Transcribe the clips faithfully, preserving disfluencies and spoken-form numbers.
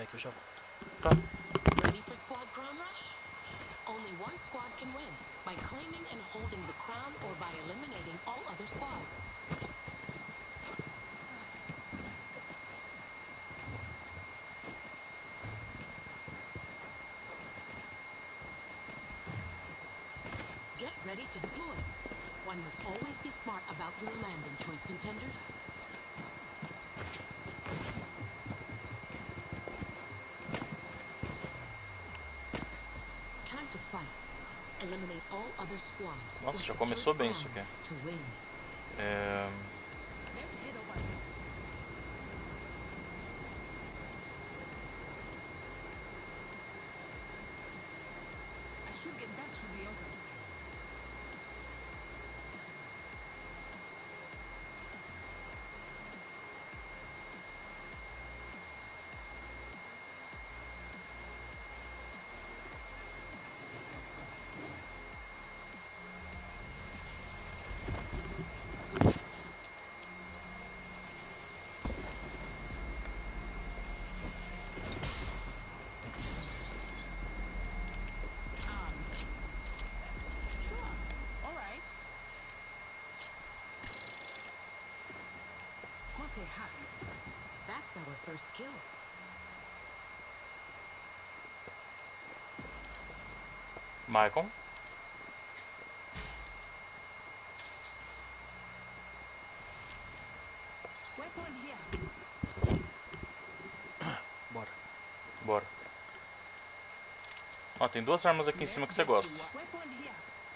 Peraí que eu já volto. Tá. Ready for squad crown rush? Only one squad can win, by claiming and holding the crown or by eliminating all other squads. Get ready to deploy. One must always be smart about your landing choice, contenders. Time to fight. Eliminate all other squads. Nossa, or já secure começou the bem crown isso aqui. to win. É... Let's head over there. I should get back to the others. That's our first kill. Michael. Weapon here. Bora. Bora. Ó, tem duas armas aqui em cima que você gosta. Weapon here.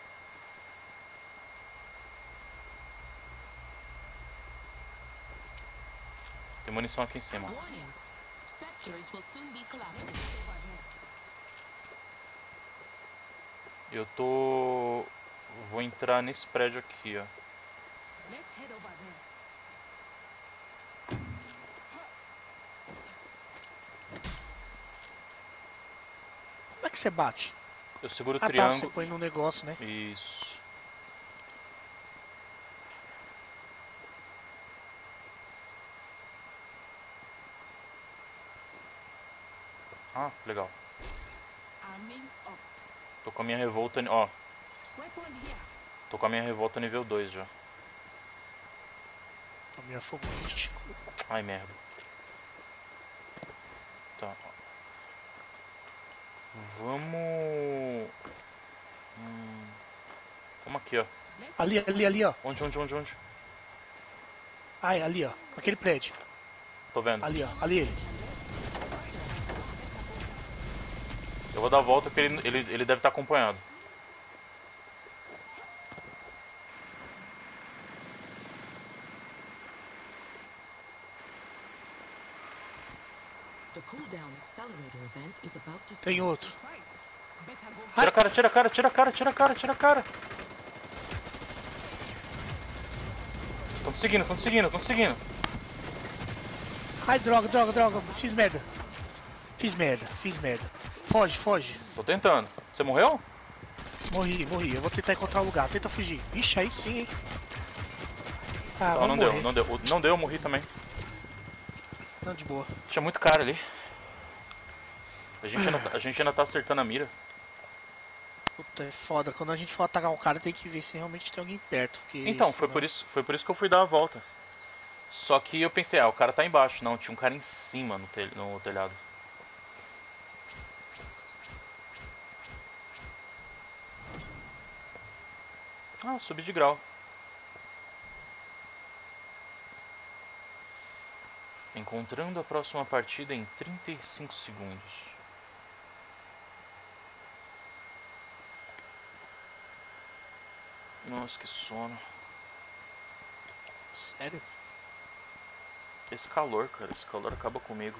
Tem munição aqui em cima. Warning. Sectors will soon be collapsing. Eu tô... Vou entrar nesse prédio aqui, ó. Let's head over there. Como é que você bate? Eu seguro o Ah, tá, triângulo. você põe no negócio, né? Isso. Ah, legal. Arming up. Tô com a minha revolta... Ó, Weapon here. tô com a minha revolta nível dois já. A minha fogo místico. Ai, merda. Tá. Vamos... Hum... Vamos aqui, ó. Ali, ali, ali, ó. Onde, onde, onde, onde? Ai, ali, ó. Aquele prédio. Tô vendo. Ali, ó. Ali ele. Eu vou dar a volta porque ele, ele, ele deve estar acompanhado. The cooldown accelerator event is about to Tem start. outro. Better go. Tira a cara, tira a cara, tira a cara, tira a cara, tira a cara. Tão te seguindo, tão te seguindo, tão te seguindo. Ai, droga, droga, droga. Fiz merda. Fiz merda, fiz merda. Foge, foge. Tô tentando. Você morreu? Morri, morri. Eu vou tentar encontrar um lugar. Tenta fugir. Ixi, aí sim, hein. Ah, Não, vamos não morrer. deu, não deu. O- Não deu, eu morri também. Não, de boa. Tinha muito cara ali. A gente ainda, tá- a gente ainda tá acertando a mira. Puta, é foda. Quando a gente for atacar um cara, tem que ver se realmente tem alguém perto. Porque Então, foi senão- por isso, foi por isso que eu fui dar a volta. Só que eu pensei, ah, o cara tá embaixo. Não, tinha um cara em cima no, tel no telhado. Ah, eu subi de grau. Encontrando a próxima partida em trinta e cinco segundos. Nossa, que sono. Sério? Esse calor, cara, esse calor acaba comigo.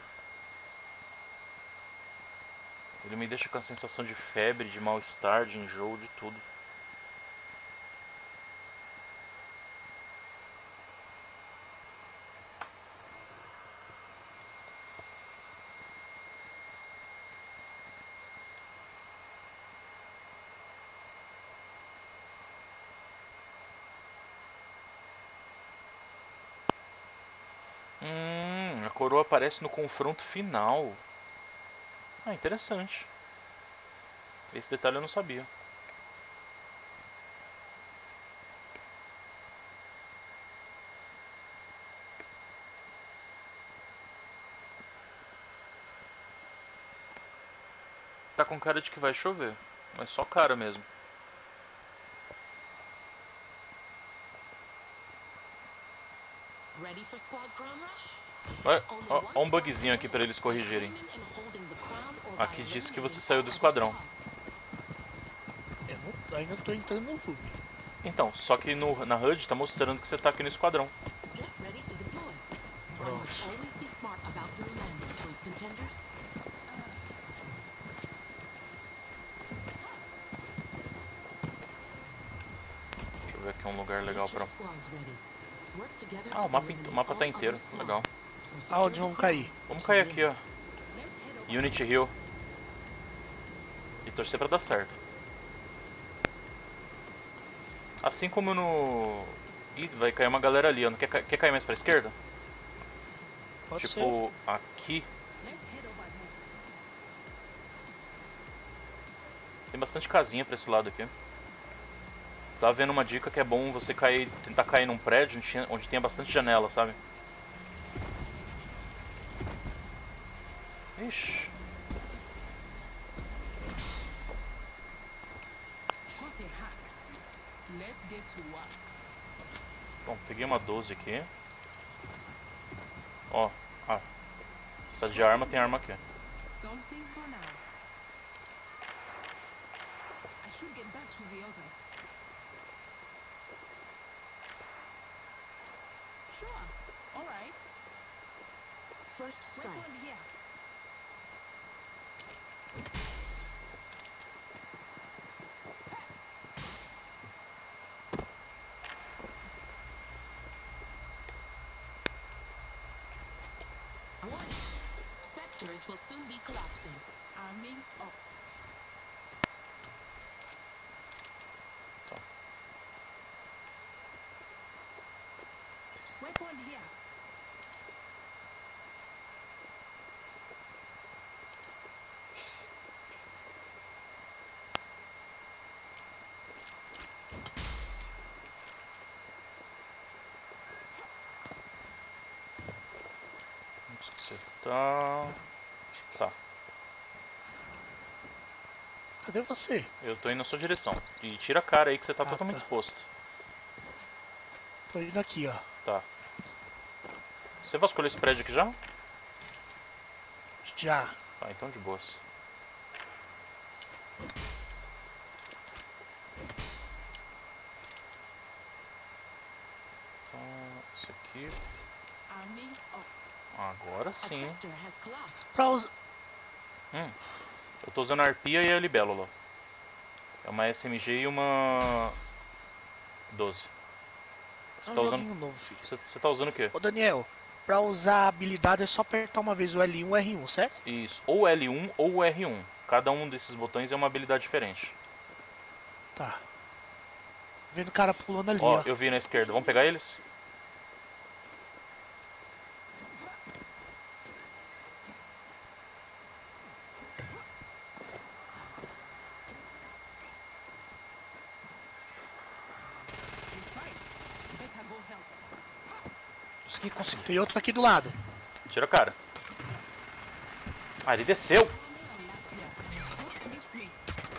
Ele me deixa com a sensação de febre, de mal-estar, de enjoo, de tudo. Hum, a coroa aparece no confronto final. Ah, interessante. Esse detalhe eu não sabia. Tá com cara de que vai chover, mas só cara mesmo. Ready for squad crown rush? Olha, ó, ó um bugzinho aqui pra eles corrigirem. Aqui diz que você saiu do esquadrão. Eu não, ainda tô entrando no clube. Então, só que no, na H U D tá mostrando que você tá aqui no esquadrão. Get ready to deploy. I Pronto. must always be smart about doing landing, choice contenders. Deixa eu ver aqui um lugar legal Get pra... your squads ready. Work together Ah, to o mapa, eliminate o mapa tá all inteiro. other Legal. squads. For Aonde security vamos cair? crown Vamos to cair win. aqui, ó. Unity Hill. E torcer pra dar certo. Assim como no... Ih, vai cair uma galera ali, ó. Não quer, ca- quer cair mais pra esquerda? Pode ser. Tipo, aqui. Tem bastante casinha pra esse lado aqui. Tava vendo uma dica que é bom você cair, tentar cair num prédio onde, tinha- onde tenha bastante janela, sabe? Ixi. Let's get to work. Bom, peguei uma doze aqui. Ó, ah. Precisa de arma, tem arma aqui. Something for now. I should get back to the others. Sure. All right. First strike. Weapon here. Warning. Sectors will soon be collapsing. Arming up. Tá. Weapon here. Onde que você tá? Tá. Cadê você? Eu tô indo na sua direção. E tira a cara aí que você tá Ah, totalmente tá. exposto. Tô indo aqui, ó. Tá. Você vasculhou esse prédio aqui já? Já. Tá, então de boas. Então, esse aqui. Arming up. Agora A sim. sector has collapsed. Pra us... Hum. Eu tô usando a arpia e a libélula. É uma S M G e uma... doze. Você É um tá joguinho usando... novo, filho. Você, você tá usando o quê? Ô, Daniel, pra usar a habilidade é só apertar uma vez o L um e o R um, certo? Isso. Ou L um ou R um. Cada um desses botões é uma habilidade diferente. Tá. Vendo o cara pulando ali, Ó, ó. eu vi na esquerda. Vamos pegar eles? In fight. Better go help. Consegui, consegui. Tem outro aqui do lado. Tira a cara. Ah, ele desceu. Missed me.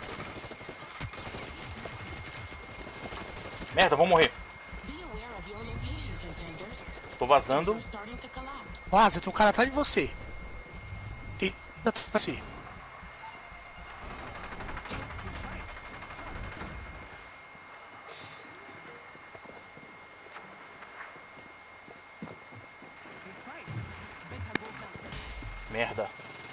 Merda, vamos morrer. Be aware of your location, contenders. Tô vazando. Sectors are starting to collapse. Vaza, tem um cara atrás de você. Tem atrás de você. In fight. In fight. Better go help. Merda.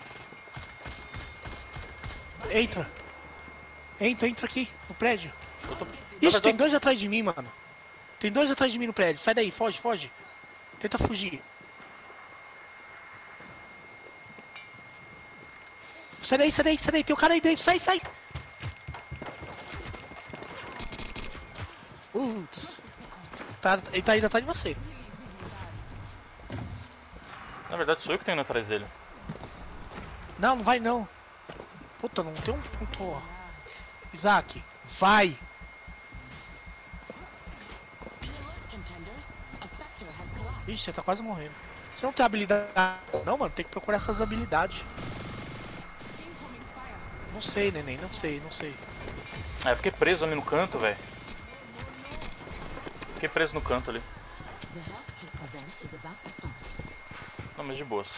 Entra. Entra, entra aqui, no prédio. Eu tô... Ixi, tem dois atrás de mim, mano. Tem dois atrás de mim no prédio. Sai daí, foge, foge. Tenta fugir. Sai daí, sai daí, sai daí. Tem um cara aí dentro. Sai, sai. Putz. Tá, ele tá indo atrás de você. Na verdade sou eu que tô indo atrás dele. Não, não vai não. Puta, não tem um ponto. Isaac, vai! Be alert, contenders. A sector has collapsed. Ixi, você tá quase morrendo. Você não tem habilidade. Não, mano, tem que procurar essas habilidades. Incoming fire. Não sei, neném, não sei, não sei. Ah, eu fiquei preso ali no canto, velho. Fiquei preso no canto ali. The health kit event is about to start. Não, mas de boas.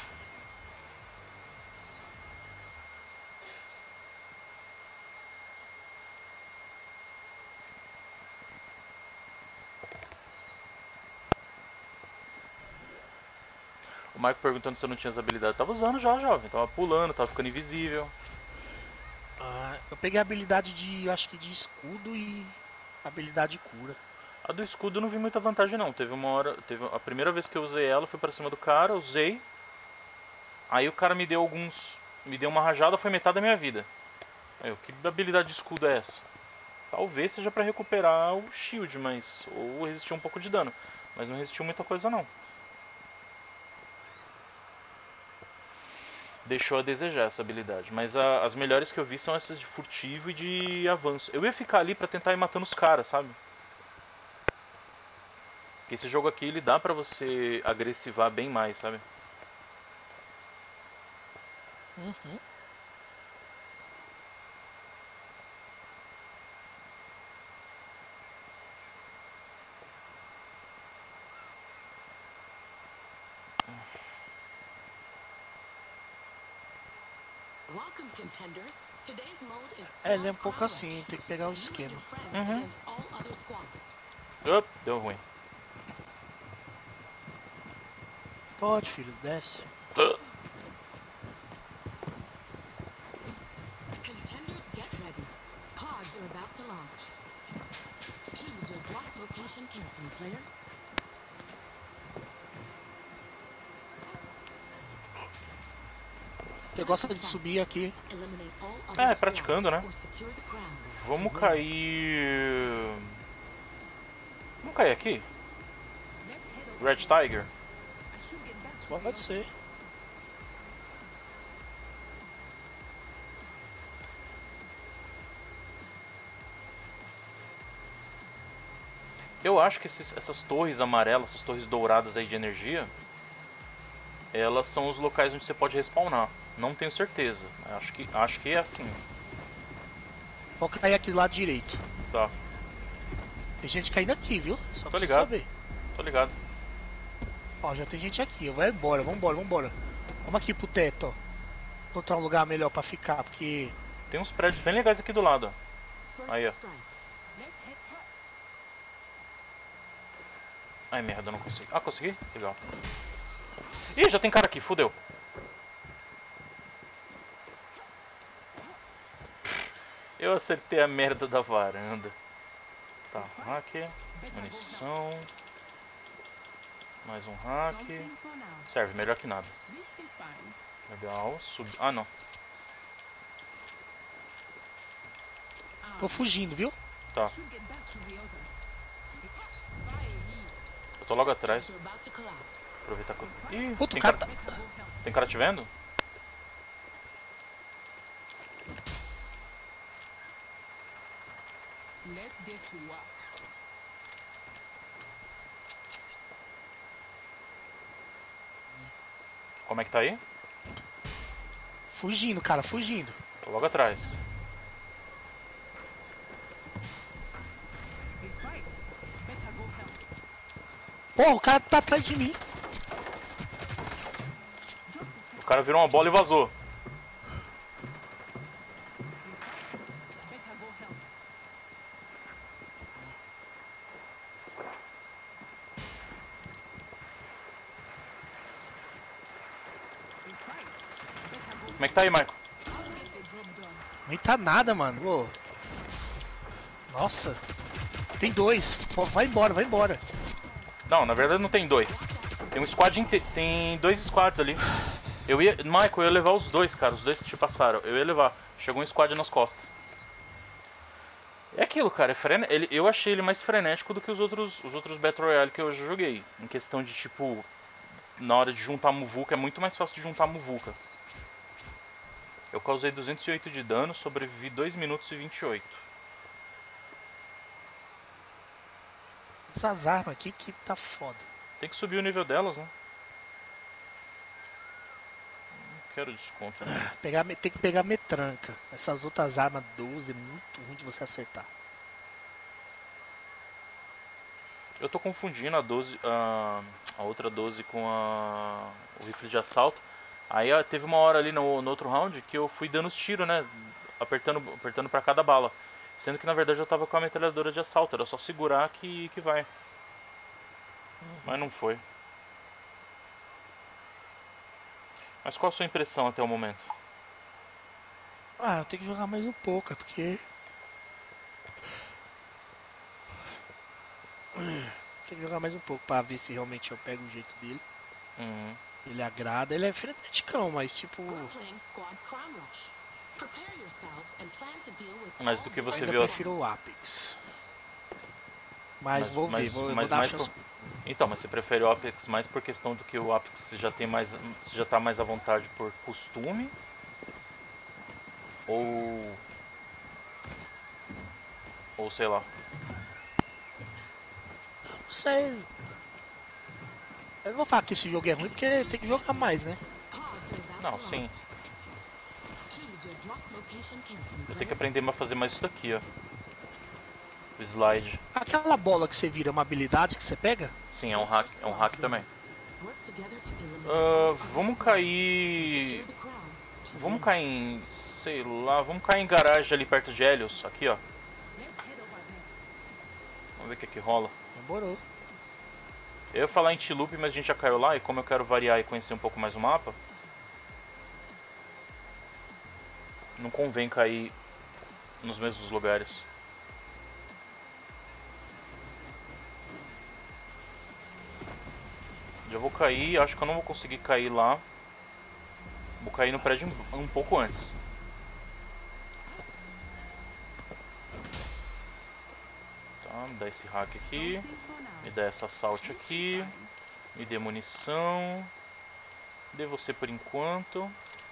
O Marco perguntando se eu não tinha as habilidades. Tava usando já, jovem. Tava pulando, tava ficando invisível. Ah, eu peguei a habilidade de, eu acho que de escudo e habilidade de cura. A do escudo eu não vi muita vantagem não. Teve uma hora. Teve a primeira vez que eu usei ela, fui pra cima do cara, usei. Aí o cara me deu alguns. Me deu uma rajada, foi metade da minha vida. Aí eu, que habilidade de escudo é essa? Talvez seja pra recuperar o shield, mas. Ou resistir um pouco de dano. Mas não resistiu muita coisa não. Deixou a desejar essa habilidade. Mas a, as melhores que eu vi são essas de furtivo e de avanço. Eu ia ficar ali pra tentar ir matando os caras, sabe? Porque esse jogo aqui ele dá pra você agressivar bem mais, sabe? Uhum. Welcome, contenders. Today's mode is É, ele é um Squad pouco Crown assim, Rush. tem que pegar o You and esquema. your friends Uhum. against all other squads. Op, deu ruim. Pode, filho, desce. Contenders, get ready. Pods are about to launch. Choose your drop location carefully, players. Você gosta de subir aqui? Eliminate all É, other praticando, squads né? or secure the crown. Vamos cair. Vamos cair aqui? Let's head over. Red Tiger? I should get back to the Pode others. ser. Eu acho que esses- essas torres amarelas, essas torres douradas aí de energia, elas são os locais onde você pode respawnar. Não tenho certeza. mas Acho que, acho que é assim. Vou cair aqui do lado direito. Tá, Tem gente caindo aqui, viu? Só Tô pra você ligado. saber. tô ligado. Ó, já tem gente aqui. Vai embora, vambora, vambora. Vamos aqui pro teto, ó. Encontrar um lugar melhor pra ficar, porque... Tem uns prédios bem legais aqui do lado. ó. First Aí, ó. strike. Let's head. Ai merda, eu não consegui. Ah, consegui? Legal. Ih, já tem cara aqui, fudeu. Eu acertei a merda da varanda. Tá, hack, munição. Mais um hack. Something for now. Serve, melhor que nada. This is fine. Legal, sub... Ah, não. Ah, Tô fugindo, viu? Tá, I should get back to the others. Fire here. eu tô logo atrás. Sectors are about to collapse. Aproveitar que eu... Ih, Puta, tem o cara cara... tá... Better go help. tem cara te vendo? Let's get to work. Como é que tá aí? Fugindo, cara, fugindo. Tô logo atrás. They fight. Better go help. Pô, o cara tá atrás de mim. Just a O sec. cara virou uma bola e vazou. They fight. Better go help. They fight. Better go Como é que tá aí, Marco? get the job done. Nem tá nada, mano. Ô. Nossa. Tem dois. Pô, vai embora, vai embora. Não, na verdade não tem dois. Tem um squad inte... Tem dois squads ali. Eu ia... Michael, eu ia levar os dois, cara. Os dois que te passaram. Eu ia levar. Chegou um squad nas costas. É aquilo, cara. É frene... ele... Eu achei ele mais frenético do que os outros, os outros Battle Royale que eu já joguei. Em questão de, tipo... Na hora de juntar muvuca, é muito mais fácil de juntar muvuca. Eu causei duzentos e oito de dano, sobrevivi dois minutos e vinte e oito. Essas armas aqui que tá foda. Tem que subir o nível delas, né? Não quero desconto, né? Pegar, tem que pegar metranca. Essas outras armas doze é muito ruim de você acertar. Eu tô confundindo a doze, a, a outra doze com a, o rifle de assalto. Aí ó, teve uma hora ali no, no outro round que eu fui dando os tiros, né? Apertando, apertando pra cada bala. Sendo que na verdade eu tava com a metralhadora de assalto. Era só segurar que, que vai. Uhum. Mas não foi. Mas qual a sua impressão até o momento? Ah, eu tenho que jogar mais um pouco, é porque... Tem que jogar mais um pouco pra ver se realmente eu pego o jeito dele. Uhum. Ele agrada, ele é freneticão, mas tipo... We're playing Squad Crown Rush. Prepare yourselves and plan to deal with Mas all do que the você ainda viu... prefiro o Apex. Mas, Mas, vou mas, ver, vou, eu mas vou dar mais chance. por... Então, mas você prefere o Apex mais por questão do que o Apex já tem mais, você já tá mais à vontade por costume? Ou ou sei lá. Não sei. Eu não vou falar que esse jogo é ruim porque tem que jogar mais, né? pods are about Não, to sim. launch. Choose your drop location carefully, Eu tenho que players. aprender a fazer mais isso daqui, ó. O slide. Aquela bola que você vira é uma habilidade que você pega? Sim, é um hack, é um hack também. Work together to eliminate Ah, all other vamos squads. cair. Secure the crown to Vamos win. cair em. Sei lá, vamos cair em garagem ali perto de Helios. Aqui, ó. Let's head over there. Vamos ver o que que rola. Demorou. Eu ia falar em T-Loop, mas a gente já caiu lá. E como eu quero variar e conhecer um pouco mais o mapa, não convém cair nos mesmos lugares. Já vou cair, acho que eu não vou conseguir cair lá. Vou cair no prédio um um pouco antes. Tá, me dá esse hack aqui. Something for now. Me dá essa assault aqui. Me dê munição. Dê você por enquanto.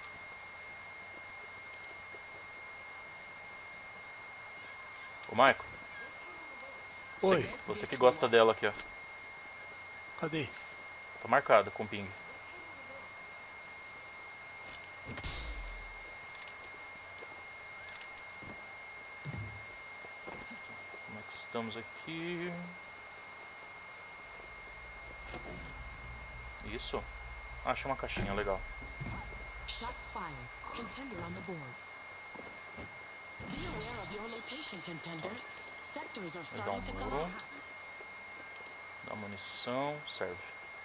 Ô Marco, Oi, você, você que gosta dela aqui, ó. cadê? Tá marcado com ping. Como é que estamos aqui? Isso. Ah, achei uma caixinha, legal. Shots fired. Contender on the board. Be aware of your location, contenders. Sectors are starting to muro. collapse. Dá munição, serve.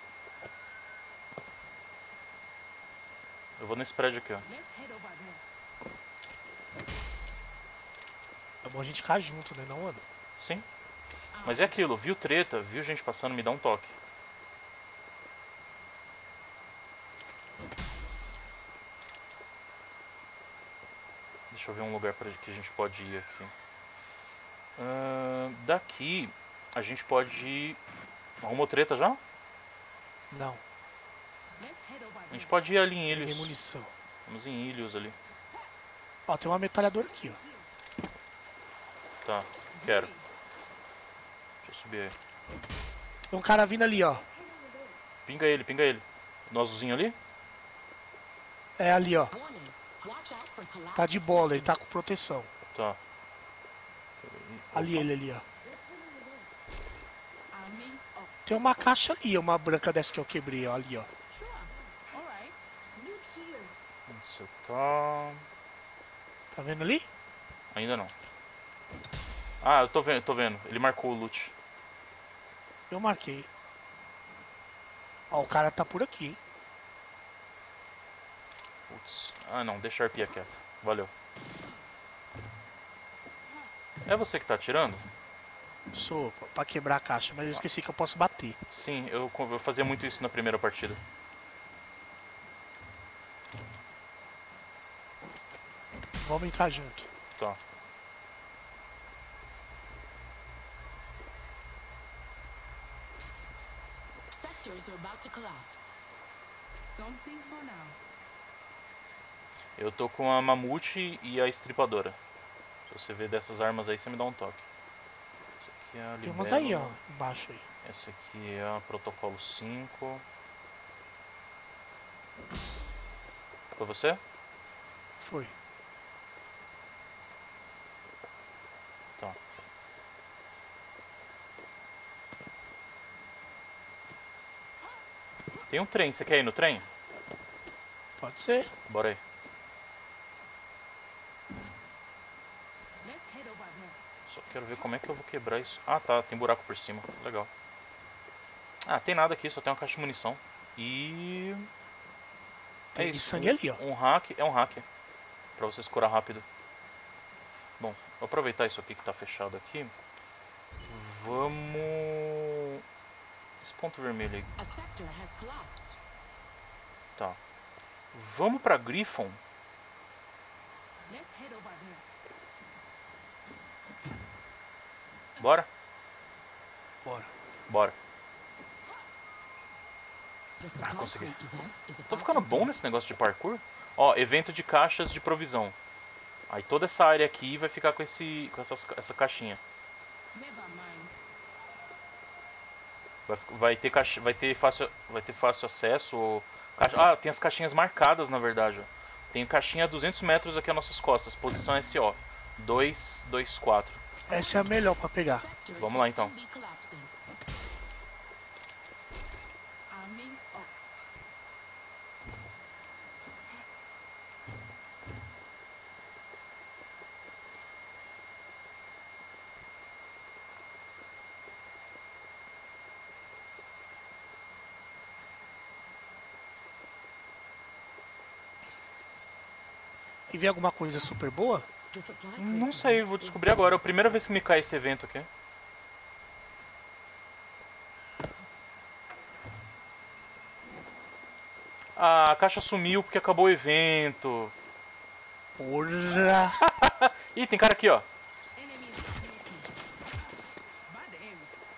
Eu vou nesse prédio aqui, ó. Let's head over there. É bom a gente ficar junto, né? Não, mano? Sim. Mas é aquilo, viu treta, viu gente passando, me dá um toque. Deixa eu ver um lugar pra que a gente pode ir aqui. Ahn, daqui a gente pode ir. Arrumou treta já? Não, Let's head over A there. gente pode ir ali em peguei Ilhos. munição. Vamos em Ilhos ali. Ó, tem uma metralhadora aqui, ó. Tá, quero. Deixa eu subir aí. Tem um cara vindo ali, ó. Pinga ele, pinga ele. No azulzinho ali? É ali, ó. Warning. Watch out for collapse. Tá de bola, ele tá com proteção. Tá. Ali ele ali, ó. Army up. Tem uma caixa ali, uma branca dessa que eu quebrei, ó. Ali, ó. Sure. All right. Look here. Onde você tá? Tá vendo ali? Ainda não. Ah, eu tô vendo, tô vendo. Ele marcou o loot. Eu marquei. Ó, o cara tá por aqui, hein? Putz. Ah não, deixa a arpia quieta. Valeu. É você que tá atirando? Sou, pra quebrar a caixa, mas eu esqueci que eu posso bater. Sim, eu, eu fazia muito isso na primeira partida. Vamos entrar junto. Tá. Sectors are about to collapse. Something for now. Eu tô com a mamute e a estripadora. Se você ver dessas armas aí, você me dá um toque. Essa aqui é a Tem umas aí, ó, libélula. embaixo aí. Essa aqui é a protocolo cinco. Foi você? Foi. Tá. Tem um trem, você quer ir no trem? Pode ser. Bora aí. Let's head over there. Só quero ver como é que eu vou quebrar isso. Ah, tá, tem buraco por cima. Legal. Ah, tem nada aqui, só tem uma caixa de munição. E... é Tem de isso. sangue um, ali, ó. Um hack, é um hack. Pra você se curar rápido. Bom, vou aproveitar isso aqui que tá fechado aqui. Vamos... Esse ponto vermelho aí. A sector has collapsed. Tá. Vamos pra Griffon. Let's head over there. Bora? Bora. Bora. The supply consegui. crate event is Tô about ficando to bom start. nesse negócio de parkour. Ó, evento de caixas de provisão. Aí toda essa área aqui vai ficar com, esse, com essas, essa caixinha. Never mind. Vai, vai, ter caixa, vai, ter fácil, vai ter fácil acesso. Ou, caixa, ah, tem as caixinhas marcadas na verdade. Ó. Tem caixinha a duzentos metros aqui às nossas costas. Posição S O. dois, dois, quatro. Essa é a melhor pra pegar. Sectors Vamos will lá, então. soon be collapsing. Arming up. E vê alguma coisa super boa? The supply crate Não sei, event vou is descobrir agora. É a primeira vez que me cai esse evento aqui. Ah, a caixa sumiu porque acabou o evento. Porra! Ih, tem cara aqui, ó. Enemies sneaking. Bad aim.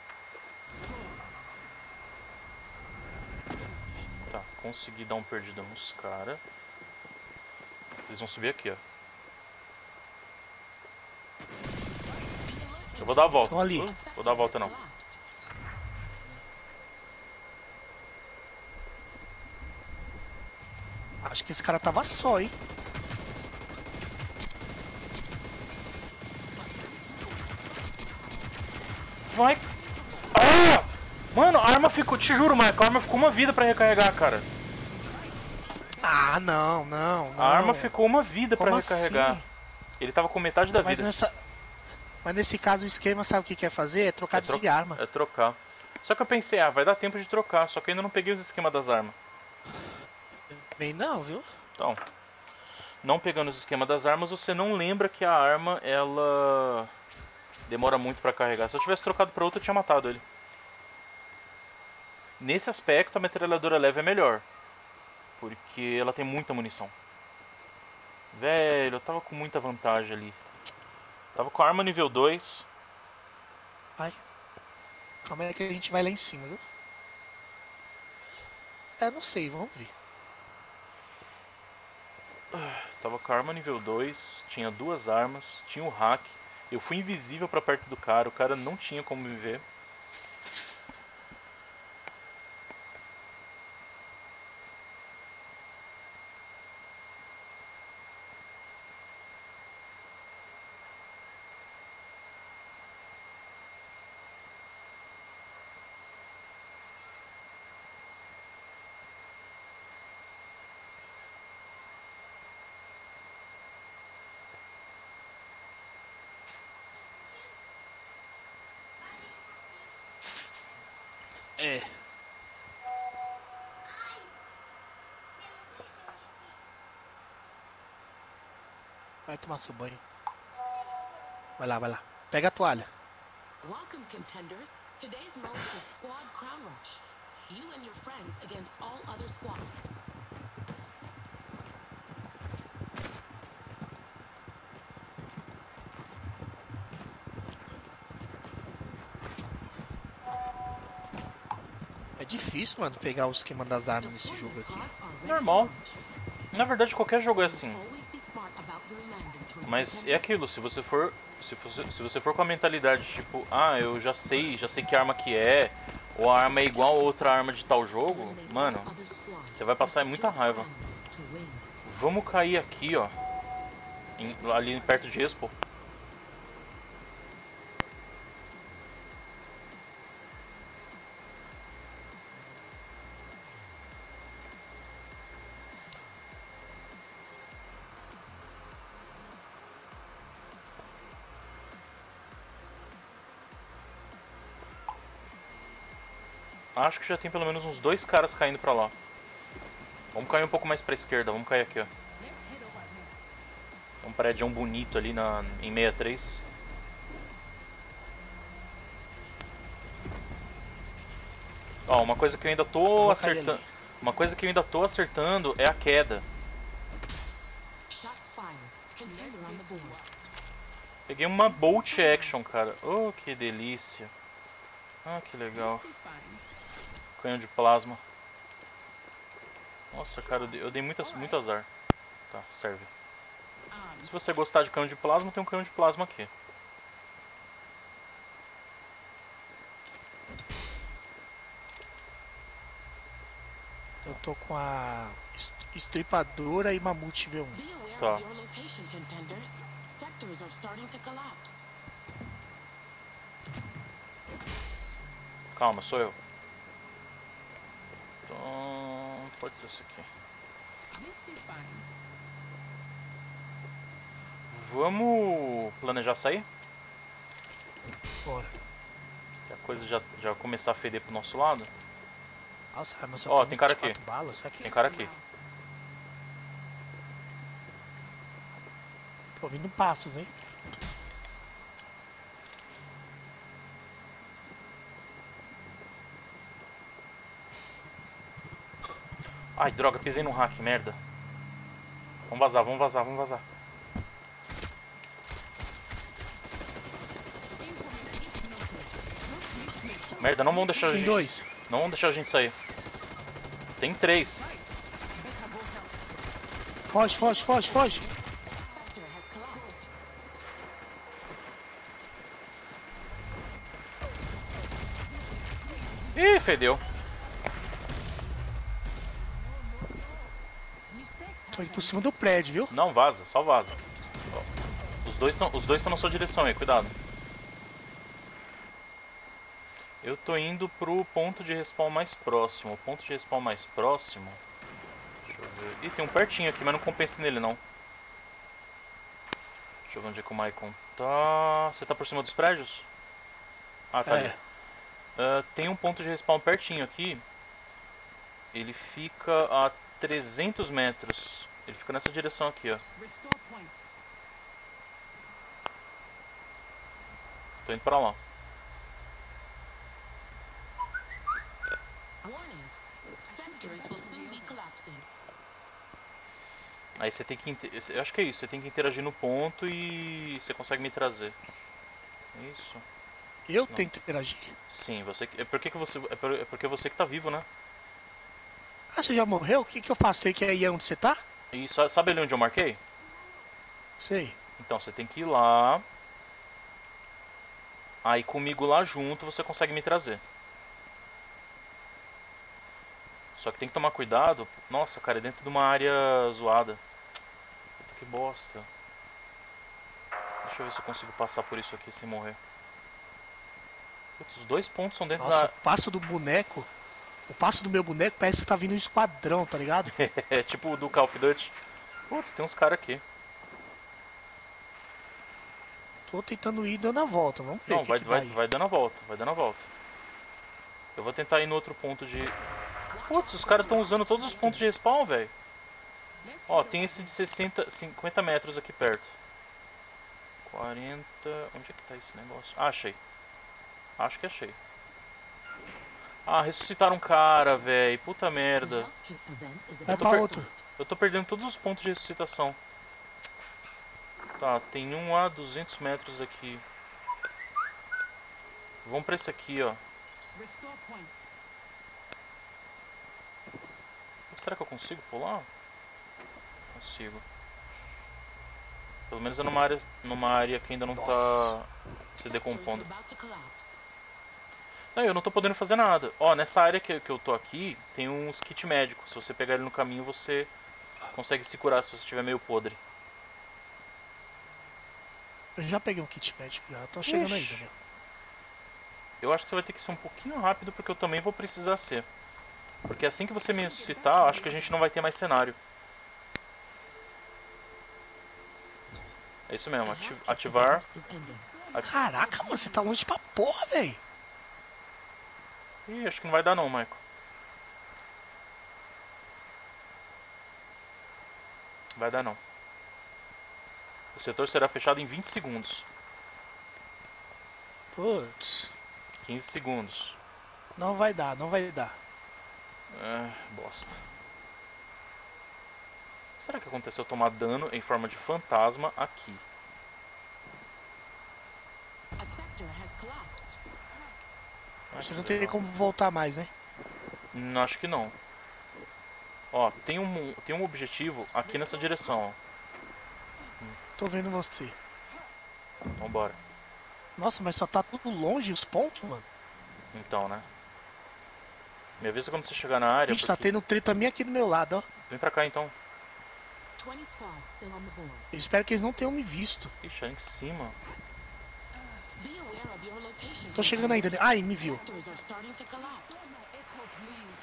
Tá, consegui dar um perdido nos caras. Eles vão subir aqui, ó. Eu vou dar a volta. Estão ali. A sector Vou dar a volta has não. collapsed. Acho que esse cara tava só, hein? Vai. Ah! Mano, a arma ficou. Te juro, Michael, a arma ficou uma vida pra recarregar, cara. Ah, não, não, não. A arma ficou uma vida pra Como recarregar. assim? Ele tava com metade da Mas, vida. nessa... Mas nesse caso o esquema sabe o que quer fazer? É trocar É, tro- de arma. é trocar. Só que eu pensei, ah, vai dar tempo de trocar. Só que eu ainda não peguei os esquemas das armas. Bem não, viu? Então, não pegando os esquemas das armas, você não lembra que a arma, ela demora muito pra carregar. Se eu tivesse trocado pra outra, eu tinha matado ele. Nesse aspecto, a metralhadora leve é melhor. Porque ela tem muita munição. Velho, eu tava com muita vantagem ali. Tava com a arma nível dois. Vai. Calma aí que a gente vai lá em cima, viu? É, não sei, vamos ver. Tava com a arma nível dois. Tinha duas armas. Tinha o hack. Eu fui invisível pra perto do cara. O cara não tinha como me ver. É. Vai tomar seu banho. Vai lá, vai lá. Pega a toalha. Welcome, contenders. Today's mode is Squad Crown Rush. You and your friends against all other squads. É difícil, mano, pegar o esquema das armas nesse jogo Deployment aqui. pods are ready Normal. to launch. Na verdade, qualquer jogo é You must assim. always be smart about your landing choices, Mas é contenders. aquilo, se você for. Se você, se você for com a mentalidade tipo, ah, eu já sei, já sei que arma que é, ou a arma é igual a outra arma de tal jogo, Eliminate mano, all other squads você vai and passar muita secure the raiva. crown to win. Vamos cair aqui, ó. em- ali perto de Expo. Acho que já tem pelo menos uns dois caras caindo pra lá. Vamos cair um pouco mais pra esquerda, vamos cair aqui, ó. Let's head over there. Tem um prédio bonito ali na, em sessenta e três. Ó, uma coisa que eu ainda tô Vou cair acertando. ali. Uma coisa que eu ainda tô acertando é a queda. Shots fired. Contender on the board. Peguei uma Bolt Action, cara. Oh, que delícia. Ah, que legal. This is fine. Canhão de plasma. Nossa, cara, eu dei, eu dei muita, muito azar. Tá, serve. Um, Se você gostar de canhão de plasma, tem um canhão de plasma aqui. Eu tô com a est- estripadora e mamute V um. Be aware Tá. of your location, contenders. Sectors are starting to collapse. Calma, sou eu. Então, pode ser isso aqui. this is fine. Vamos planejar sair? Bora. Que a coisa já, já começar a feder pro nosso lado. Nossa, mas só Ó, tem tem cara vinte e quatro aqui. balas, sabe que Tem cara aqui. tô ouvindo passos, hein? Ai, droga, pisei no hack, merda. Vamos vazar, vamos vazar, vamos vazar. Merda, não vão deixar a Tem gente. dois. Não vão deixar a gente sair. Tem três. Better go help. Foge, foge, foge, foge. Sector has collapsed. Ih, fedeu. Mistakes Tô indo happen. por cima do prédio, viu? Não, vaza, só vaza. Ó, Os dois estão os dois estão na sua direção aí, cuidado. Eu tô indo pro ponto de respawn mais próximo. O ponto de respawn mais próximo. Deixa eu ver. Ih, tem um pertinho aqui, mas não compensa nele não. Deixa eu ver onde é que o Maicon tá. Você tá por cima dos prédios? Ah, tá É. ali. Ah, tem um ponto de respawn pertinho aqui. Ele fica a trezentos metros. Ele fica nessa direção aqui, ó. Restore points. Tô indo pra lá. Warning. Sectors will soon be collapsing. Aí você tem que. inte- Eu acho que é isso. Você tem que interagir no ponto e você consegue me trazer. Isso. Eu tenho que interagir. Sim, você. que- É porque que você. É por- é porque você que tá vivo, né? Ah, você já morreu? O que que eu faço? Tem que ir aí onde você tá? E só- sabe ali onde eu marquei? Sei. Então você tem que ir lá. Aí comigo lá junto você consegue me trazer. Só que tem que tomar cuidado. Nossa, cara, é dentro de uma área zoada. Puta que bosta. Deixa eu ver se eu consigo passar por isso aqui sem morrer. Putz, os dois pontos são dentro Nossa, da. o passo do boneco. O passo do meu boneco parece que tá vindo um esquadrão, tá ligado? É tipo o do Call of Duty. Putz, tem uns caras aqui. Tô tentando ir dando a volta, vamos ver. Não, o que vai, que vai, dá aí. vai dando a volta, vai dando a volta. Eu vou tentar ir no outro ponto de. Putz, os caras estão usando todos os pontos de respawn, velho. Let's Ó, head tem over esse de there. sessenta, cinquenta metros aqui perto. quarenta. Onde é que tá esse negócio? Ah, achei. Acho que achei. Ah, ressuscitaram um cara, velho. Puta The merda. health kit event is Vai about pra to outro. start. Eu tô perdendo todos os pontos de ressuscitação. Tá, tem um a duzentos metros aqui. Vamos pra esse aqui, ó. Restore points. Será que eu consigo pular? consigo. Pelo menos é numa área, numa área que ainda não Nossa. tá se Sectors are decompondo. about to collapse. Não, eu não tô podendo fazer nada. Ó, nessa área que, que eu tô aqui, tem uns kit médicos. Se você pegar ele no caminho, você consegue se curar se você estiver meio podre. Eu já peguei um kit médico já, tô chegando Ixi. ainda, meu. Eu acho que você vai ter que ser um pouquinho rápido, porque eu também vou precisar ser. Porque assim que você me ressuscitar, acho que a gente não vai ter mais cenário. É isso mesmo, The ati- health kit ativar. event is ending. Caraca, mano, você tá longe pra porra, velho. Ih, acho que não vai dar não, Michael. Vai dar não. O setor será fechado em vinte segundos. Putz, quinze segundos. não vai dar, não vai dar. É, bosta. Será que aconteceu tomar dano em forma de fantasma aqui? A sector has collapsed. Ah, Você que não teria legal. como voltar mais, né? Hum, acho que não. Ó, tem um, tem um objetivo aqui nessa direção, ó. Tô vendo você. Então bora. Nossa, mas só tá tudo longe os pontos, mano. Então, né? Me avisa quando você chegar na área, Gente, tá porque... tendo treta minha aqui do meu lado, ó. Vem pra cá então. twenty squads still on the board. Eu espero que eles não tenham me visto. Ixi, ali em cima. Be aware of your location. Tô chegando ainda, né? Ai, me viu. Sectors are starting to collapse. Echo, please.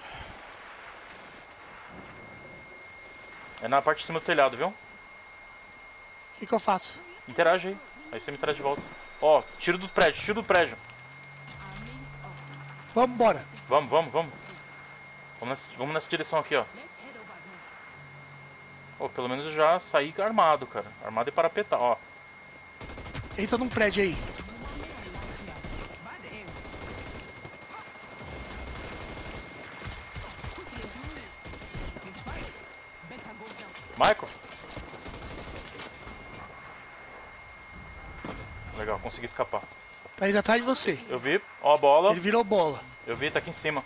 É na parte de cima do telhado, viu? O que que eu faço? Interage aí. Aí você me traz de volta. Ó, tiro do prédio, tiro do prédio. Arming up. Vamos embora. Vamos, vamos, vamos. Vamos nessa, vamos nessa direção aqui, ó. Let's head over there. Ó, pelo menos eu já saí armado, cara. Armado e parapetar, ó. Entra num prédio aí. Bad aim. Quickly move. In fight. Better go help. Michael. Legal, consegui escapar. Tá indo atrás de você. Eu vi, ó a bola. Ele virou bola. Eu vi, tá aqui em cima.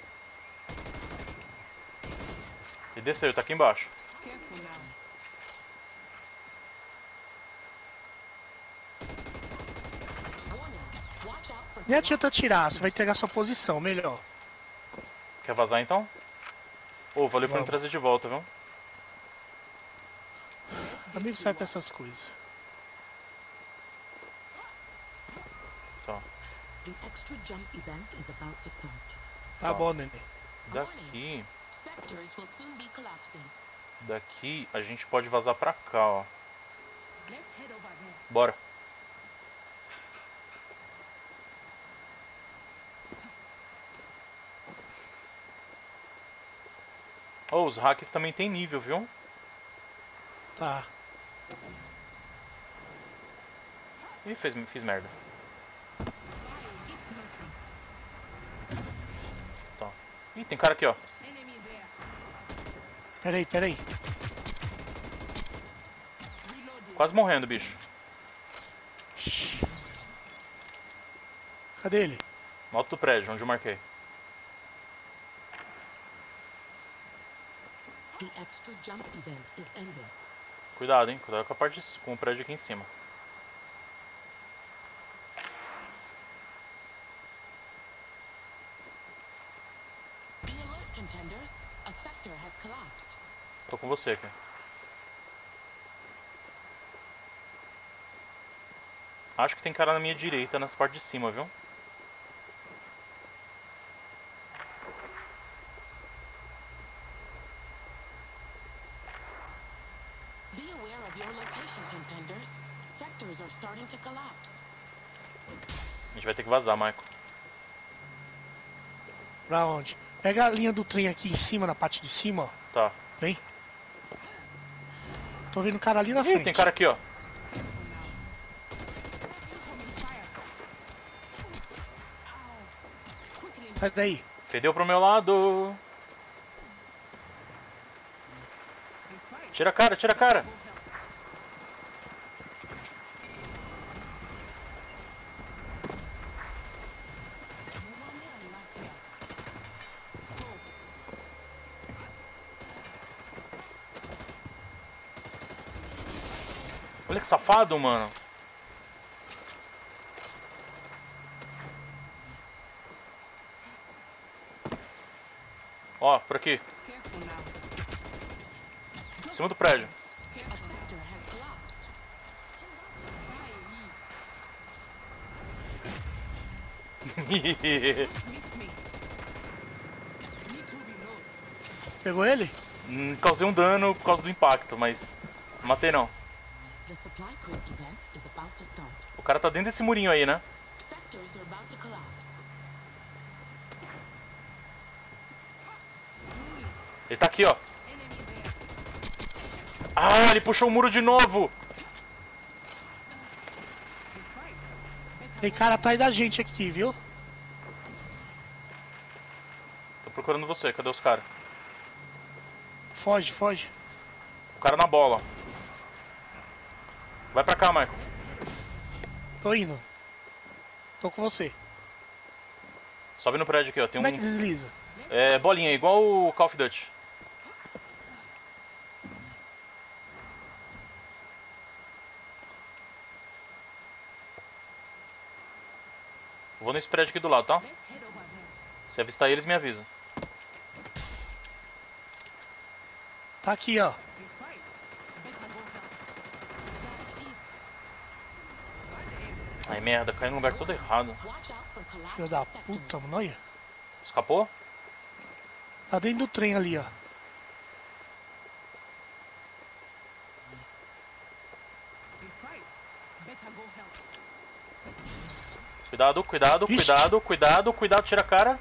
E desceu, tá aqui embaixo. Careful now. Warning. Watch out for Nem adianta atirar, você vai entregar sua posição, melhor. Quer vazar então? Ô, valeu por me Vamos. trazer de volta, viu? Amigo sai pra essas coisas. Tá. The extra jump event is about to start. Tá Tá. bom, neném. Daqui, Sectors will soon be collapsing. daqui a gente pode vazar pra cá, ó. Let's head over there. Bora. Oh, os hacks também tem nível, viu? Tá. Ih, fez, fiz merda. It's nothing. Tá. Ih, tem cara aqui, ó. Enemy there. Peraí, peraí. Reloading. Quase morrendo, bicho. Cadê ele? No alto do prédio, onde eu marquei. The extra jump event is ending. Cuidado, hein? Cuidado com a parte de, com o prédio aqui em cima. Be alert, contenders. A sector has collapsed. Tô com você aqui. Acho que tem cara na minha direita, nessa parte de cima, viu? Be aware of your location, contenders. Sectors are starting to collapse. A gente vai ter que vazar, Michael. Pra onde? Pega a linha do trem aqui em cima, na parte de cima, ó. Tá. Vem. Tô vendo um cara ali na Ih, frente. tem cara aqui, ó. Careful now. Incoming fire. Ow. Quickly. Sai daí. Perdeu pro meu lado. In fight. Tira a cara, tira a cara. Go help. No one there left here. Go. Olha que safado, mano. Ó, por aqui. Careful now. Em cima do prédio. A sector has collapsed. Missed me. Need to reload. Pegou ele? Hum, causei um dano por causa do impacto, mas não matei não. The supply crate event is about to start. O cara tá dentro desse murinho aí, né? Sectors are about to collapse. Ele tá aqui, ó. Enemy there. Ah, ele puxou o muro de novo. You fight. Better Tem go cara atrás da gente aqui, viu? Tô procurando você, cadê os caras? Foge, foge. O cara na bola. Vai pra cá, Michael. Tô indo. Tô com você. Sobe no prédio aqui, ó. Tem Como é que um. desliza? É, bolinha, igual o Call of Duty. Vou nesse prédio aqui do lado, tá? Let's head over there. Se avistar eles, me avisa. Tá aqui, ó. You fight. Better go help. That's it. Bad aim. Ai, merda, caiu no lugar todo errado. Watch out for collapsed Filho da sectors. puta, mano. Olha. Escapou? Tá dentro do trem ali, ó. You fight. Better go help. Cuidado, cuidado, Ixi. cuidado, cuidado, cuidado, tira a cara.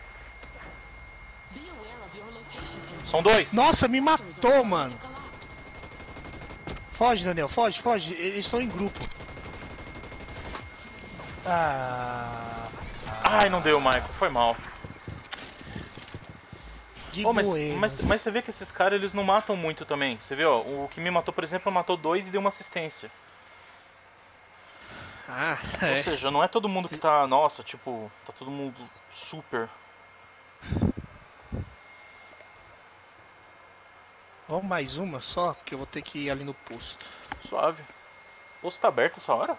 Be aware of your location. São dois. Nossa, me Sectors are matou, about mano. to collapse. Foge, Daniel. Foge, foge. Eles estão em grupo. Ah. Ai, não deu, Michael. Foi mal. De Oh, mas, buenas. mas, mas você vê que esses caras, eles não matam muito também. Você vê, ó, o que me matou, por exemplo, matou dois e deu uma assistência. Ah, Ou é. seja, não é todo mundo que tá, nossa, tipo, tá todo mundo super. Vamos mais uma só, porque eu vou ter que ir ali no posto. Suave. O posto tá aberto essa hora?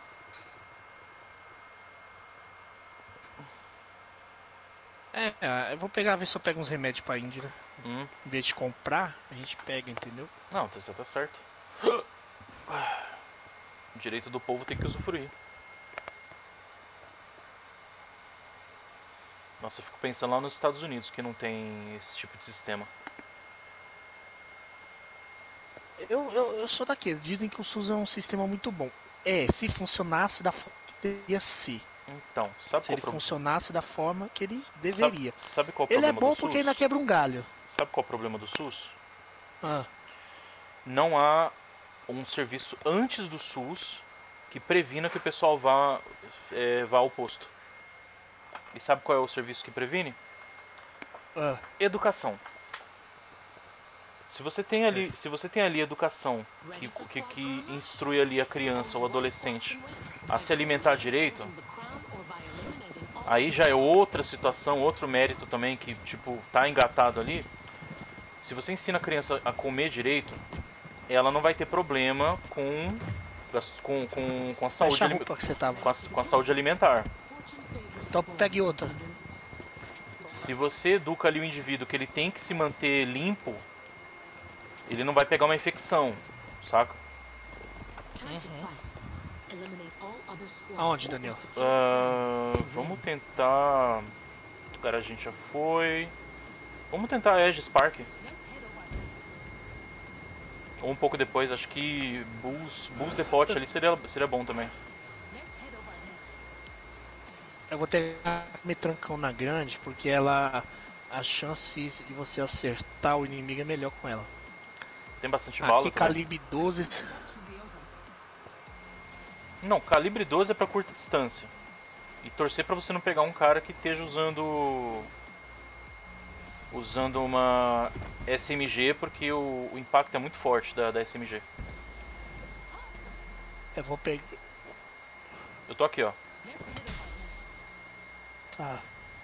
É, eu vou pegar, ver se eu pego uns remédios pra Índia, né? Hum, Em vez de comprar, a gente pega, entendeu? não, você tá certo. O direito do povo tem que usufruir. Nossa, eu fico pensando lá nos Estados Unidos que não tem esse tipo de sistema. Eu, eu, eu sou daquele, dizem que o SUS é um sistema muito bom. É, se funcionasse da forma que deveria ser. Então, sabe Se qual ele o pro- funcionasse da forma que ele sabe- deveria. Sabe, qual o Ele é problema bom do porque SUS? ainda quebra um galho. Sabe qual é o problema do SUS? Ah, Não há um serviço antes do SUS que previna que o pessoal vá, é, vá ao posto. E sabe qual é o serviço que previne? ah, Educação. Se você tem ali, se você tem ali educação que, que, que instrui ali a criança ou adolescente a se alimentar direito, aí já é outra situação, outro mérito também que tipo tá engatado ali. Se você ensina a criança a comer direito, ela não vai ter problema com com, com, com a saúde fecha a alime- roupa que você tava. com a, com a saúde alimentar. Então pegue outra. Se você educa ali o indivíduo que ele tem que se manter limpo, ele não vai pegar uma infecção, saca? Aonde, Daniel? Ah, vamos tentar. O cara a gente já foi. Vamos tentar Aegis Park. Let's head over there. Ou um pouco depois, acho que Bulls, Bulls Depot ali seria, seria bom também. Let's head over there. Eu vou ter que comer trancão na grande, porque ela. A chance de você acertar o inimigo é melhor com ela. Tem bastante bala Aqui também. calibre doze. To the others. Não, calibre doze é pra curta distância. E torcer pra você não pegar um cara que esteja usando. Usando uma S M G, porque o, o impacto é muito forte da, da S M G. Eu vou pegar. Eu tô aqui, ó. Let's head over there. Tá.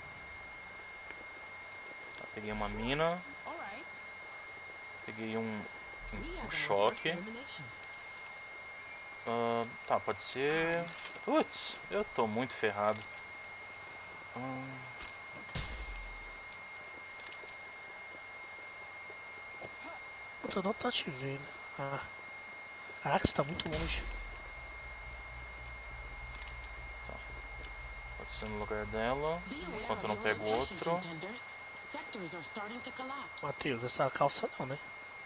Tá, peguei uma mina, All right. peguei um, um choque. Ah, tá, pode ser... Putz, eu tô muito ferrado. Hum, Puta, não tá te vendo. Ah. Caraca, você tá muito longe. pode ser no lugar dela. Be aware Enquanto of eu não your pego location, outro. contenders. Sectors are starting to collapse. Matheus, essa calça não, né?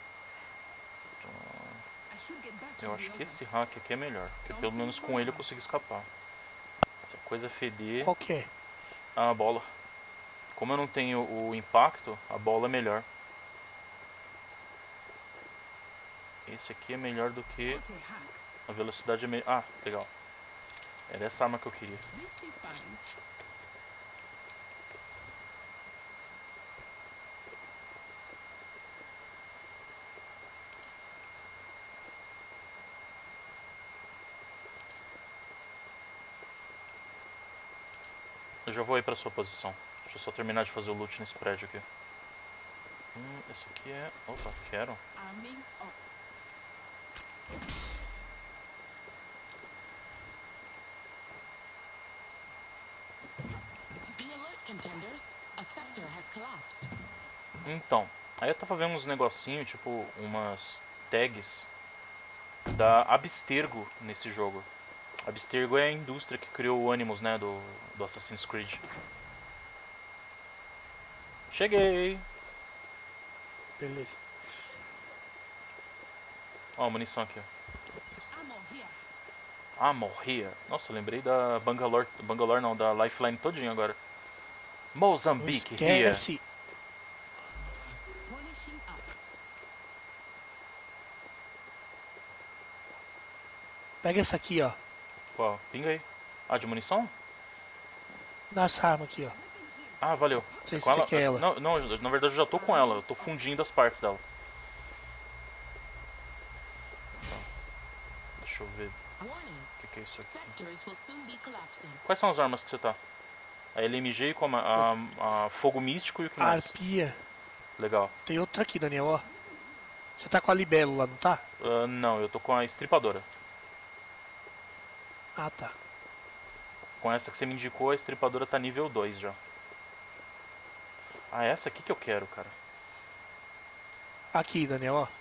I should get back to Eu the acho que others. esse hack aqui é melhor. Porque pelo menos com ele eu consigo escapar. Se a coisa feder... Qual que é? A bola. Como eu não tenho o impacto, a bola é melhor. Esse aqui é melhor do que... Okay, hack. A velocidade é melhor. Ah, legal. Era essa arma que eu queria. This is fine. Eu já vou aí pra sua posição. Deixa eu só terminar de fazer o loot nesse prédio aqui. Hum, esse aqui é... Opa, quero. Arming up. Be alert, contenders. A sector has collapsed. Então, aí eu tava vendo uns negocinhos, tipo, umas tags da Abstergo nesse jogo. Abstergo é a indústria que criou o Animus, né, do, do Assassin's Creed. Cheguei! Beleza. Ó, a munição aqui, ó. Ammo here. Ah, morria. Nossa, eu lembrei da Bangalore, Bangalore não, da Lifeline todinho agora. Não Mozambique, here. esquece. Polishing up. Pega essa aqui, ó. Qual? Pinga aí. Ah, de munição? Dá essa arma aqui, ó. Ah, valeu. Não sei É se com você ela? quer ela. Não, não, na verdade eu já tô com ela. Eu tô fundindo as partes dela. Tá. Deixa eu ver. Warning. O que, que é isso aqui? Sectors will soon be collapsing. Quais são as armas que você tá? A L M G com a, a, a Fogo Místico e o que mais? Arpia. Legal. Tem outra aqui, Daniel, ó. Você tá com a Libelo lá, não tá? Ah, não, eu tô com a Estripadora. Ah, tá. Com essa que você me indicou, a Estripadora tá nível dois já. Ah, essa aqui que eu quero, cara. Aqui, Daniel, ó.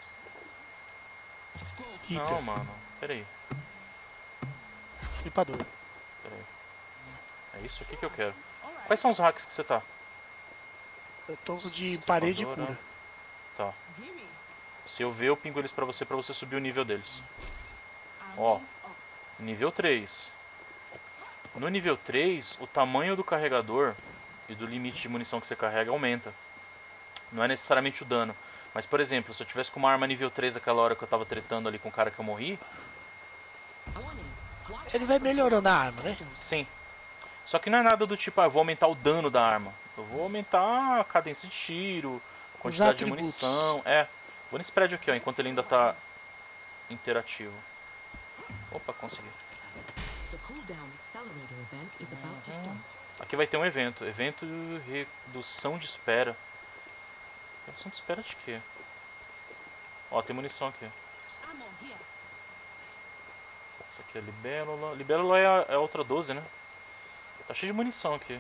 Rica. Não, mano. Pera aí. Flipador. Pera aí. É isso aqui que eu quero. Quais são os hacks que você tá? Eu tô de parede Estripadora. cura. Tá. Gimme. Se eu ver, eu pingo eles pra você, pra você subir o nível deles. Arming Ó. up. Nível três. No nível três, o tamanho do carregador e do limite de munição que você carrega aumenta. Não é necessariamente o dano. Mas, por exemplo, se eu tivesse com uma arma nível três aquela hora que eu tava tretando ali com o cara que eu morri, Warning. Watch Ele out vai for melhorando a collapsed arma, né? sectors. sim. Só que não é nada do tipo, ah, eu vou aumentar o dano da arma. Eu vou aumentar a cadência de tiro, a quantidade de atributos. munição. É. Vou nesse prédio aqui, ó, enquanto ele ainda tá interativo. Opa, consegui. The cooldown accelerator event is about to start. Aqui vai ter um evento. Evento de redução de espera. Redução de espera de quê? Ó, tem munição aqui. Ammo here. Isso aqui é libélula. Libélula é a, é a outra doze, né? Tá cheio de munição aqui.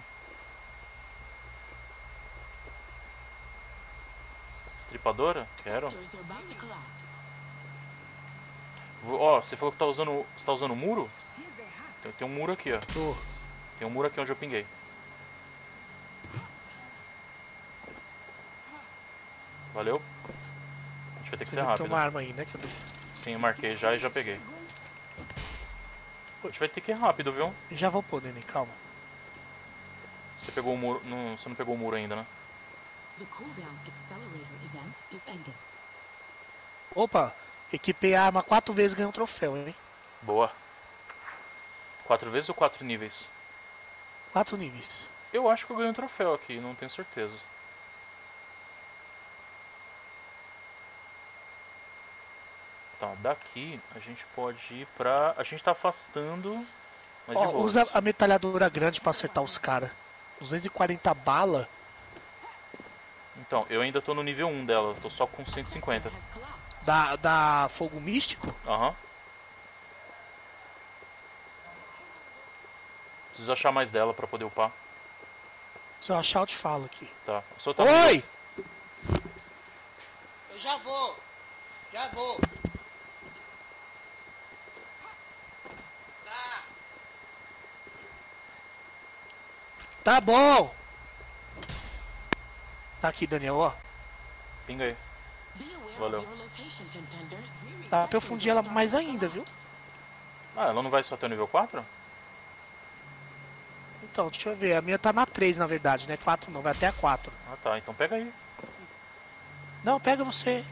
Estripadora? Quero. Sectors are about to collapse. Vou- Ó, você falou que tá usando. Você tá usando o muro? Here's a hack. Tem, tem um muro aqui, ó. Tô. Tem um muro aqui onde eu pinguei. Valeu. A gente vai ter que Você ser tem que ter rápido. uma arma aí, né? Que eu... Sim, eu marquei já e já peguei. A gente vai ter que ir rápido, viu? Já vou pôr, Nenê, calma. Você pegou o muro. Não, você não pegou o muro ainda, né? The cooldown accelerator event is ending. Opa, equipei a arma quatro vezes e ganhei um troféu, hein? Boa. Quatro vezes ou quatro níveis? Quatro níveis. Eu acho que eu ganhei um troféu aqui, não tenho certeza. Tá, daqui a gente pode ir pra... A gente tá afastando... Mas de Ó, boas. usa a metralhadora grande pra acertar os caras. duzentos e quarenta bala. Então, eu ainda tô no nível um dela, eu tô só com A cento e sector cinquenta. has collapsed. Da, da fogo místico? Aham. Preciso achar mais dela pra poder upar. Se eu achar, eu te falo aqui. Tá. O senhor tá Oi! Eu já vou. Já vou. Tá. Tá bom. Tá aqui, Daniel, ó. Pinga aí. Valeu. Tá pra eu fundir ela mais ainda, viu? Ah, ela não vai só até o nível quatro? Então, deixa eu ver. A minha tá na três, na verdade, né? quatro não, vai até a quatro. Ah tá, então pega aí. Não, pega você.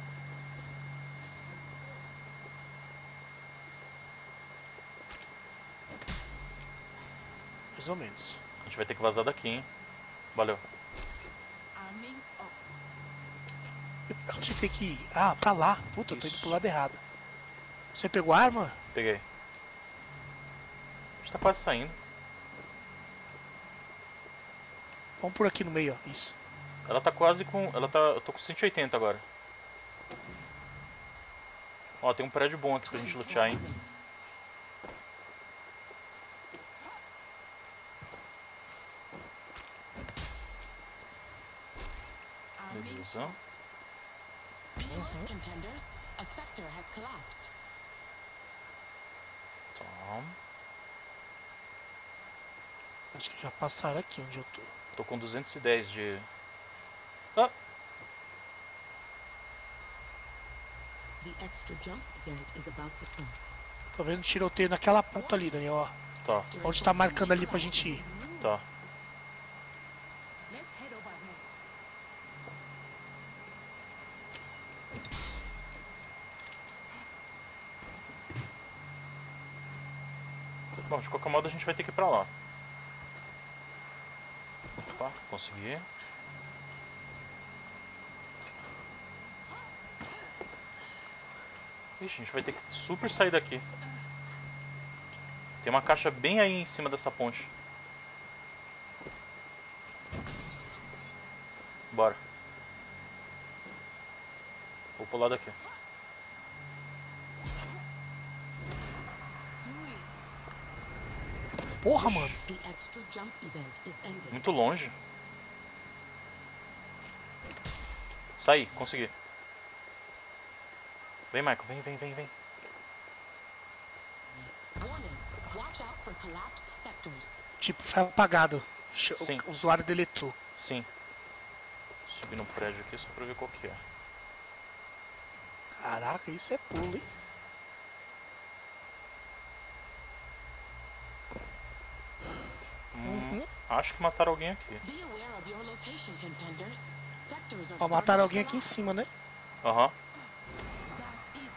Mais ou menos. A gente vai ter que vazar daqui, hein? Valeu. Arming up. Onde tem que ir? Ah, pra lá. Puta, eu tô indo Isso. pro lado errado. Você pegou a arma? Peguei. A gente tá quase saindo. Vamos por aqui no meio, ó. Isso. Ela tá quase com... Ela tá... Eu tô com cento e oitenta agora. Ó, tem um prédio bom aqui pra gente lutear, hein? Beleza. Uhum. Contenders, a sector has collapsed. Tá. Acho que já passaram aqui onde eu tô. Tô com duzentos e dez de... Ah! The extra jump event is about to start. Tô vendo tiroteio naquela ponta ali, Daniel, ó. Tá, Onde tá marcando ali pra gente ir. tá. Let's head over there. Bom, de qualquer modo a gente vai ter que ir pra lá. Opa, consegui. Ixi, a gente vai ter que super sair daqui. Tem uma caixa bem aí em cima dessa ponte. Bora. Vou pular daqui. Porra, mano. The extra jump event is ending. Muito longe. Saí, consegui. Vem, Michael, vem, vem, vem, vem. Warning, watch out for collapsed sectors. Tipo, foi apagado. Sim. O usuário deletou. Sim. Subir no prédio aqui só pra ver qual que é. Caraca, isso é pulo, hein? Hum, acho que mataram alguém aqui. Be aware of your location, contenders. Sectors are Ó, starting mataram to alguém aqui em collapse. cima, né? Aham. That's it.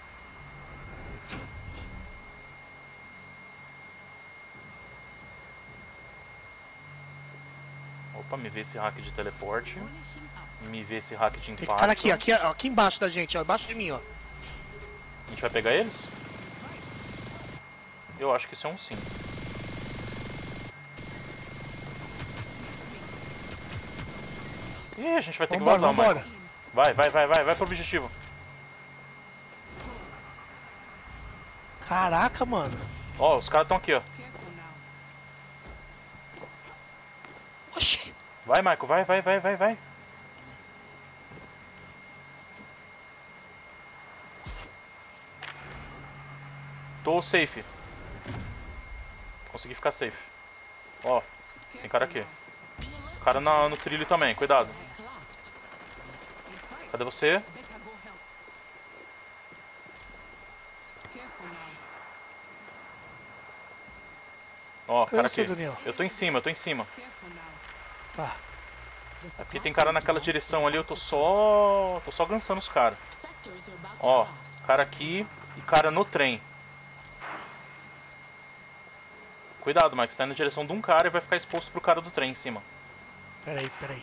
Opa, me vê esse hack de teleporte. Polishing up. Me vê esse hack de Tem impacto. cara aqui, aqui, ó, aqui embaixo da gente, ó. Embaixo de mim, ó. A gente vai pegar eles? Eu acho que isso é um sim. Ih, a gente vai ter Vambora, que vazar, vambora. Michael. Vai, vai, vai, vai, vai pro objetivo. Caraca, mano. Ó, os caras estão aqui, ó. Careful now. Oxi. Vai, Michael, vai, vai, vai, vai, vai. Tô safe. Consegui ficar safe. Ó, tem cara aqui. Be alert, O cara na- no trilho também, cuidado. has collapsed. In fight. Cadê você? Better go help. Careful now. Ó, Cadê cara você, aqui. Daniel? Eu tô em cima, eu tô em cima. Careful now. Ah, The É porque supply tem cara point naquela event direção is ali, eu about tô to só... Tô só gansando os caras. start. Sectors are about to Ó, collapse. cara aqui e cara no trem. Cuidado, Mike, você tá indo na direção de um cara e vai ficar exposto pro cara do trem em cima. peraí, peraí.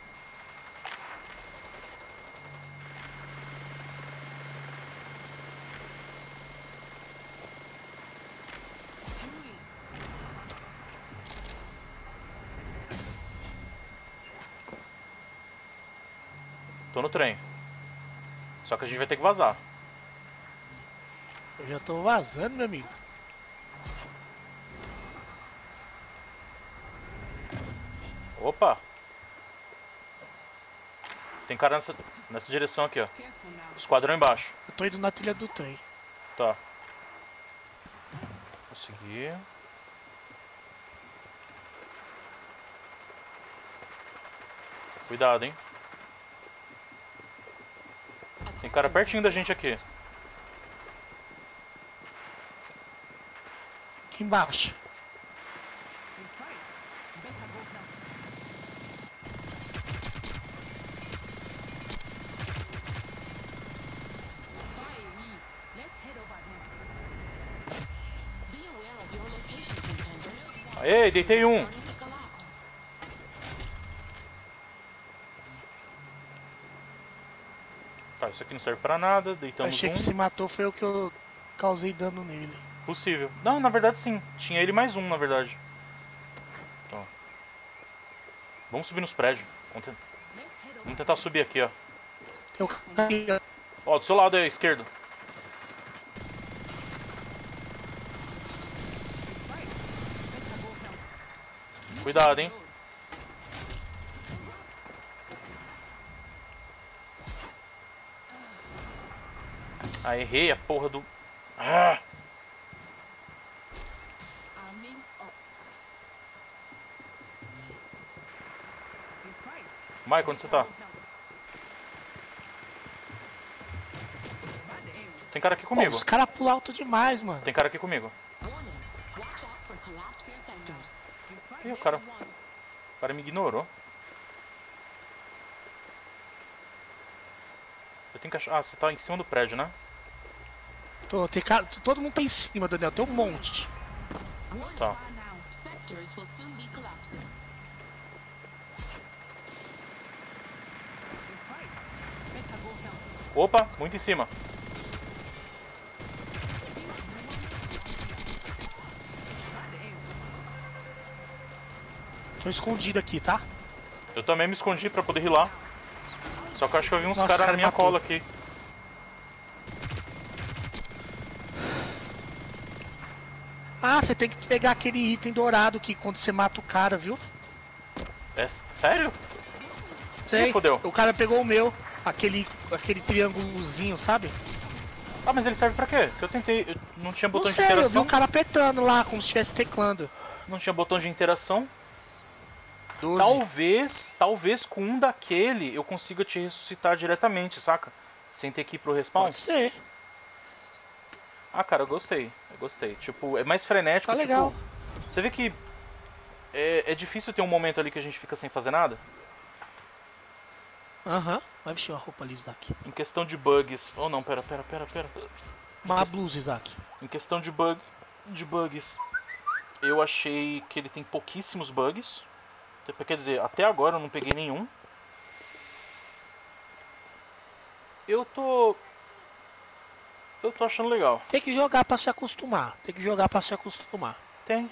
Tô no trem. Só que a gente vai ter que vazar. Eu já tô vazando, meu amigo. Opa! Tem cara nessa, nessa direção aqui, ó. Careful now. Esquadrão embaixo. Eu tô indo na trilha do trem. Tá. Consegui. Cuidado, hein. Tem cara pertinho da gente aqui. Aqui embaixo. You fight. Better go help. Fire. Let's head over there. Be aware of your location, contenders. Aê, deitei um. Starting to collapse. Tá, isso aqui não serve pra nada. Deitamos Achei um. que se matou foi o que eu causei dano nele. Possível. Não, na verdade sim. Tinha ele mais um, na verdade. Então. Vamos subir nos prédios. Vamos, te- Let's head over. Vamos tentar subir aqui, ó. Eu caí. Ó, do seu lado aí, à esquerda. Fight. Better go help. Cuidado, hein. Ah, errei a porra do... Ah! Arming up. You fight. Mike, onde você tá? Go help. Bad aim. Tem cara aqui Pô, comigo. os caras pulam alto demais, mano. Tem cara aqui comigo. Warning. Watch out for collapsed sectors. You fight. Ih, o there cara... with one. O cara me ignorou. Eu tenho que achar... Ah, você tá em cima do prédio, né? Tô, tem cara... Todo mundo tá em cima, Daniel. Tem um monte. Tá. Far now. Sectors will soon be collapsing. You fight. Better go help. Opa, muito em cima. Bad aim. Tô escondido aqui, tá? Eu também me escondi pra poder rilar. Só que eu acho que eu vi uns Nossa, caras o cara na minha matou. cola aqui. Ah, você tem que pegar aquele item dourado que quando você mata o cara, viu? É s- sério? Sei. fodeu? O cara pegou o meu. Aquele, aquele triângulozinho, sabe? Ah, mas ele serve pra quê? Que eu tentei... Eu não tinha botão Não de sei, eu vi interação. o cara apertando lá, como se estivesse teclando. Não tinha botão de interação. doze. Talvez, talvez com um daquele eu consiga te ressuscitar diretamente, saca? Sem ter que ir pro respawn. Pode ser. Ah, cara, eu gostei. Eu gostei. Tipo, é mais frenético. Tá tipo, legal. Você vê que é, é difícil ter um momento ali que a gente fica sem fazer nada. Aham. Vai vestir uma roupa ali, Isaac. Em questão de bugs. Oh não, pera, pera, pera, pera. Uma blusa, Isaac. Em questão de bug, de bugs, eu achei que ele tem pouquíssimos bugs. Quer dizer, até agora eu não peguei nenhum. Eu tô eu tô achando legal. Tem que jogar pra se acostumar. Tem que jogar pra se acostumar. Tem.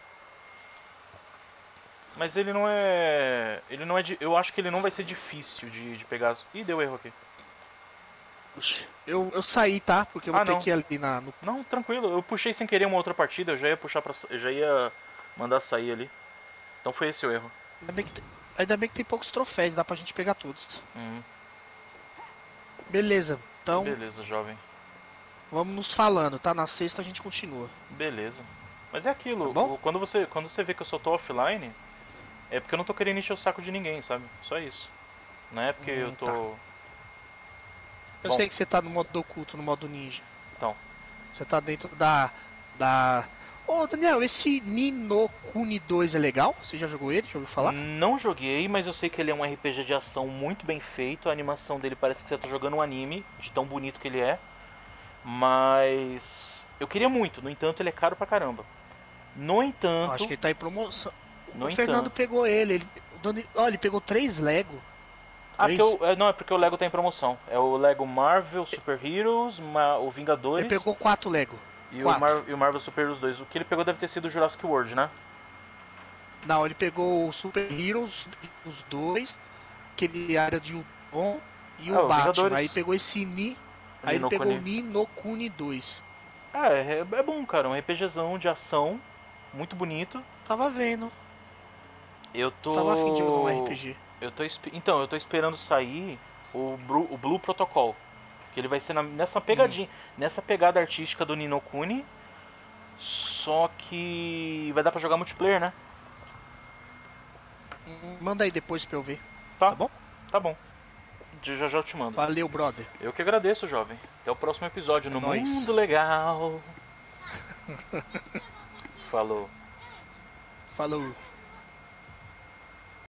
Mas ele não é. Ele não é de. Eu acho que ele não vai ser difícil de, de pegar. Ih, deu erro aqui. Oxi, Eu, eu saí, tá? Porque eu vou Ah, ter não. que ir ali na, no. Não, tranquilo. Eu puxei sem querer uma outra partida. Eu já ia puxar pra. Eu já ia mandar sair ali. Então foi esse o erro. Ainda bem que, ainda bem que tem poucos troféus, dá pra gente pegar todos. Hum, Beleza, então beleza, jovem. vamos nos falando, tá? Na sexta a gente continua. Beleza. Mas é aquilo. Tá bom? o- Quando você, quando você vê que eu só tô offline, é porque eu não tô querendo encher o saco de ninguém, sabe? Só isso. Não é porque Hum, eu tô. tá. Eu Bom. sei que você tá no modo oculto, no modo ninja. Então. Você tá dentro da. da. Ô Daniel, esse Ni no Kuni dois é legal? Você já jogou ele? Já ouviu falar? Não joguei, mas eu sei que ele é um R P G de ação muito bem feito. A animação dele parece que você tá jogando um anime, de tão bonito que ele é. Mas eu queria muito, no entanto ele é caro pra caramba. No Eu entanto, acho que ele tá em promoção. no o Fernando entanto, pegou ele. ele... o Dani- Olha, ele pegou três Lego. ah, três? porque o, é, não, é porque o Lego tá em promoção. É o Lego Marvel Super Heroes, Ma- o Vingadores Ele pegou quatro Lego. e, o quatro. Mar- e o Marvel Super Heroes dois. O que ele pegou deve ter sido o Jurassic World, né? Não, ele pegou o Super Heroes, os dois, aquele área de Ultron e o Ah, o Batman. Vingadores. Aí pegou esse Ni. O Aí Ni no ele pegou Kuni. o Ni no Kuni dois. Ah, é, é bom, cara. Um RPGzão de ação, muito bonito. Tava vendo. Eu tô. Tava a fim de jogar um R P G. Eu tô esp- Então, eu tô esperando sair o Blue, o Blue Protocol. Que ele vai ser na- nessa pegadinha. Nessa pegada artística do Ni no Kuni. Só que vai dar pra jogar multiplayer, né? Manda aí depois pra eu ver. Tá, Tá bom? Tá bom. Já já eu te mando. Valeu, brother. Eu que agradeço, jovem. Até o próximo episódio É no nóis. Mundo Legal. Falou. Falou.